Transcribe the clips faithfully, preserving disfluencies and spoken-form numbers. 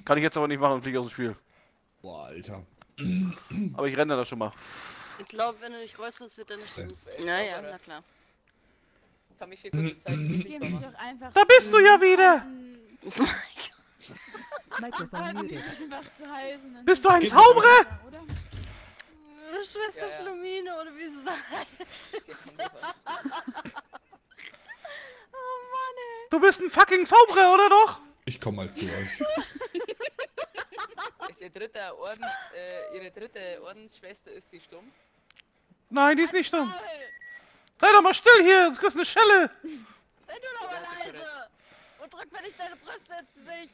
Kann ich jetzt aber nicht machen und fliege aus dem Spiel. Boah, Alter. Aber ich renne da schon mal. Ich glaube, wenn du dich räusterst, wird deine Stimme... Ja, Ja, ja, sauberer. na klar. Kann mich hier kurz die Zeit nicht Geh machen. mich doch einfach Da bist du ja wieder! Microphone muted. einfach zu heißen. dann- Bist du ein geht Zauberer? Oder? Schwester Ja, ja. Schlumine, oder wie sie heißt. Sie kommt noch was. Oh Mann, ey. Du bist ein fucking Zauberer, oder doch? Ich komm mal zu euch. Ist ihr dritter Ordens, äh, ihre dritte Ordensschwester, ist sie stumm? Nein, die ist nicht stumm. Toll. Sei doch mal still hier, sonst kriegst du eine Schelle. Sei du doch mal Ja, das ist leise. Und drück mir nicht deine Brüste ins Gesicht.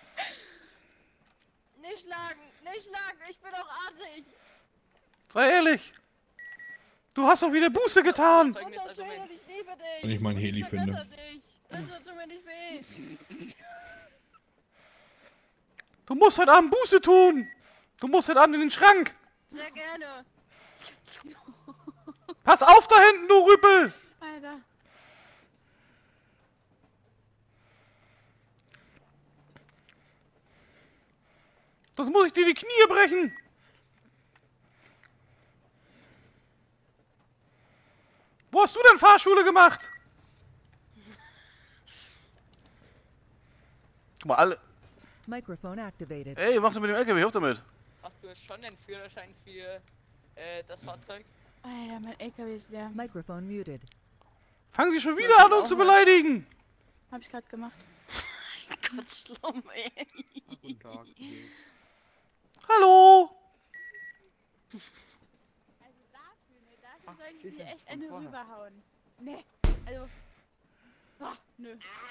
Nicht schlagen, nicht schlagen, ich bin auch artig. Sei ehrlich. Du hast doch wieder Buße getan. Zeugnis, also Wunderschön mein, und ich liebe dich. Wenn ich meinen Heli Ich verbessere finde. dich. Bitte tu mir nicht weh. Du musst heute Abend Buße tun. Du musst heute Abend in den Schrank. Sehr gerne. Pass auf da hinten, du Rüpel. Alter. Sonst muss ich dir die Knie brechen. Wo hast du denn Fahrschule gemacht? Guck mal, alle... Microphone activated. Ey, was machst du mit dem L K W? Hör auf damit. hast du schon den Führerschein für äh, das Fahrzeug? Alter, mein L K W ist leer. Microphone muted. Fangen Sie schon wieder an, uns zu beleidigen. Hab ich gerade gemacht. Gott, schlimm, ey. Guten Tag. Hallo. Also dafür, ne, dafür Ach, sollten Sie sie sind's echt von eine vorher. rüberhauen. Ne, also... Ah, nö.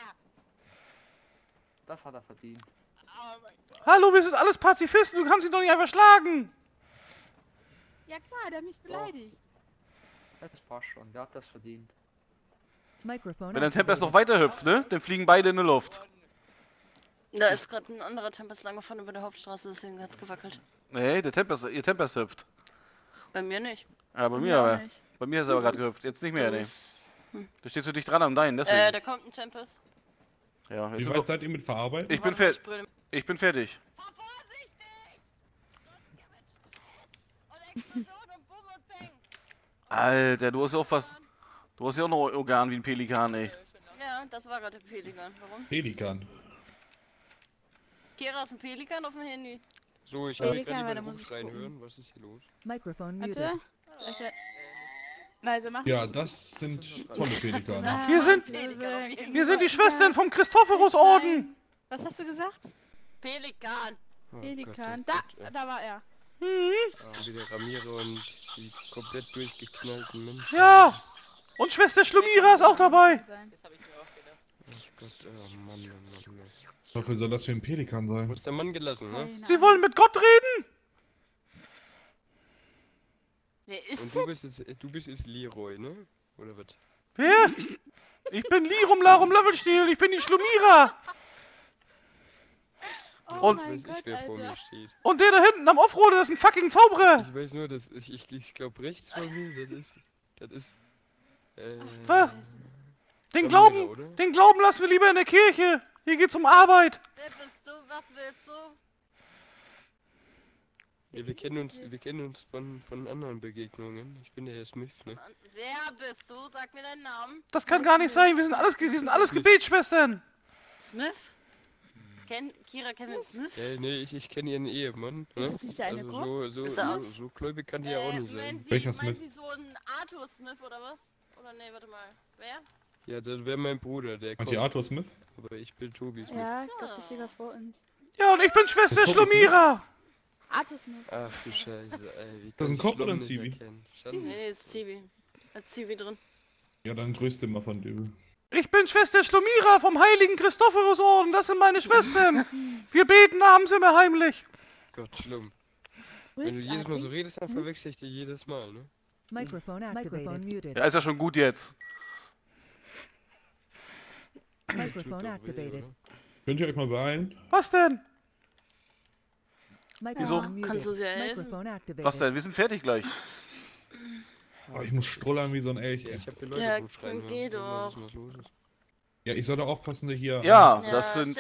Das hat er verdient. Oh mein Gott. Hallo, wir sind alles Pazifisten. Du kannst ihn doch nicht einfach schlagen. Ja klar, der hat mich beleidigt. Das passt schon, der hat das verdient. Microphone Wenn der Tempest noch activated. weiter hüpft, ne? Dann fliegen beide in die Luft. Da ist gerade ein anderer Tempest lang gefahren über der Hauptstraße, deswegen hat's gewackelt. Nee, der Tempest, ihr Tempest hüpft. Bei mir nicht. Ja, bei mir Ja, aber. nicht. Bei mir ist er aber gerade gehüpft. Jetzt nicht mehr, ne? Hm. Da stehst du dicht dran am Dein, Äh, deswegen. da kommt ein Tempest. Ja, jetzt Wie sind weit wir- seid ihr mit Verarbeiten? ich bin Warte, fertig. brülle- Ich bin fertig. Fahr vorsichtig! Und Explosion und Bumm und Bang! Alter, du hast ja auch was. Du hast ja auch noch Organ wie ein Pelikan, ey. Ja, das war gerade der Pelikan. Warum? Pelikan. Kira ist ein Pelikan auf dem Handy. So, ich Ja, habe die kann gerade man, da meine muss ich Rufschreien gucken. hören. Was ist hier los? Microphone muted. Warte. Leute. Leise machen. Ja, das sind tolle Pelikane. Ah, Wir sind- Pelikan auf jeden Wir sind die Fall. Schwestern vom Christophorus-Orden. Was hast du gesagt? Pelikan! Oh Pelikan. Gott, Da, oh Gott, da war er. Hm? äh, ah, wieder Ramiro und die komplett durchgeknallten Menschen. Ja. Und Schwester Schlumira ist auch dabei. Sein. Das habe ich mir auch gedacht. Oh Gott, oh Mann, oh Mann. Dafür soll das für ein Pelikan Wo sein. ist der Mann gelassen, ne? Keine Sie wollen mit Gott reden? Wer ist Und denn? du bist jetzt, du bist jetzt Leroy, ne? Oder was? Wer? Ich bin Lirum Larum Löffelstiel. Ich bin die Schlumira. Oh Und- mein Ich weiß Gott, nicht, wer vor mir Alter. steht. Und der da hinten am Offroad, das ist ein fucking Zauberer. Ich weiß nur, dass ich, ich, ich glaube rechts von mir, das ist, das ist, äh, Was? Den Ramiro, Glauben, oder? den Glauben lassen wir lieber in der Kirche. Hier geht's um Arbeit. Wer bist du? Was willst du? Ja, wir kennen uns, wir kennen uns von, von anderen Begegnungen. Ich bin der Herr Smith, ne? Mann, wer bist du? Sag mir deinen Namen. Das kann gar nicht sein. Wir sind alles, wir sind alles Gebetsschwestern. Smith? Ken Kira Kevin Smith? Ja, nee, ich, ich kenne ihren Ehemann, ne? Ist das nicht eine Also Gruppe? so, so, Ist er so, so gläubig kann die ja auch nicht meinen sein. Sie, Welcher meinen Smith? Sie so einen Arthur Smith oder was? Oder nee, warte mal. Wer? Ja, das wäre mein Bruder, der Meint kommt. ihr Arthur Smith? Aber ich bin Tobi Smith. Ja, ich glaube, ich stehe da vor uns. Ja, und ich bin Schwester Das kommt Schlumira. Artis mit. Ach du Scheiße, ey. Wie Das ist ein kann ich Kopf oder Schlum ein nicht Zivi? erkennen? Schande. Nee, ist Zivi. Als Zivi drin. Ja, dann grüßte mal von dir. Ich bin Schwester Schlumira vom heiligen Christophorus-Orden. Das sind meine Schwestern. Wir beten abends immer heimlich. Gott, schlimm. Wenn du jedes Mal so redest, Hm? dann verwechsel ich dich jedes Mal, ne? Microphone activated. muted. Ja, ist ja schon gut jetzt. Tut Microphone doch weh, activated. oder? Könnt ihr euch mal beeilen? Was denn? Microphone muted. Kannst du sie helfen? Microphone activated. Was denn? Wir sind fertig gleich. Oh, ich muss strullern wie so ein Elch. Ja, ey. ich hab hier Leute Ja, rumschreien geh hören. Wollen wir doch. wissen, was los ist. Ja, ich soll doch aufpassen, dass hier... Ja, Ja, das sind